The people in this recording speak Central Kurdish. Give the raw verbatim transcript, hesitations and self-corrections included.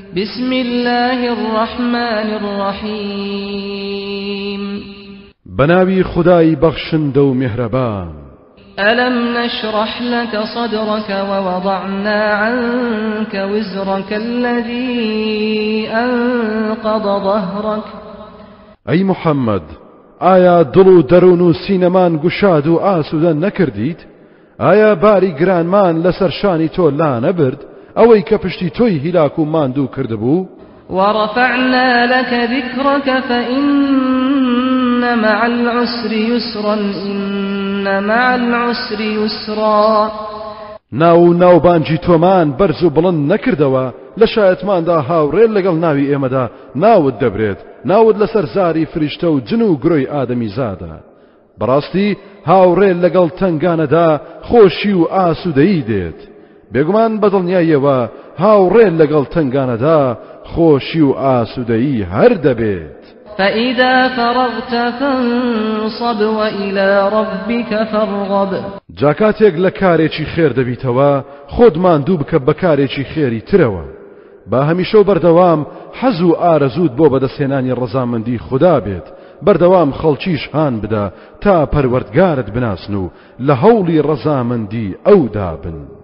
بسم الله الرحمن الرحيم بناوي خداي بخشند و مهربان. ألم نشرح لك صدرك ووضعنا عنك وزرك الذي أنقض ظهرك. أي محمد، آیا دلو درونو سینمان گشاد و آسودن نکردید؟ آیا باری گرانمان لسر شانی تو لا نبرد؟ اوی که پشتی توی هلاک و ماندو کردبو؟ ورفعنا لك ذكرك فإن مع العسر يسرا إن مع العسر يسرا. ناو ناو بانجی تومان برزو بلند نکردوا لشایتمان دا هاوڕێ لەگەڵ ناوی ئێمەدا ناوت دەبرێت، ناوت لەسەر زاری فریشتە و جن و گرۆی ئادەمی زادا. بەڕاستی هاوڕێ لەگەڵ تنگانەدا خۆشی و ئاسوودەیی دێت. بێگومان بەدڵنیاییەوە هاوڕێ لەگەڵ تنگانەدا خۆشی و ئاسوودەیی هەر دەبێت. فإذا فرغت فانصب وإلى ربك فارغب. جاکاتێک لە کارێکی خێر دەبیتەوە خۆتمان دوو بکە بە کارێکی خێری ترەوە. با هەمیشە و بەردەوام حەز و ئارەزوت بۆ بەدەستهێنانی ڕەزامەندی خوددا بێت. بەردەوام خەڵکیش هان بدە تا پەروەردگارت بناسن و لە هەوڵی ڕەزامەندی ئەودا بن.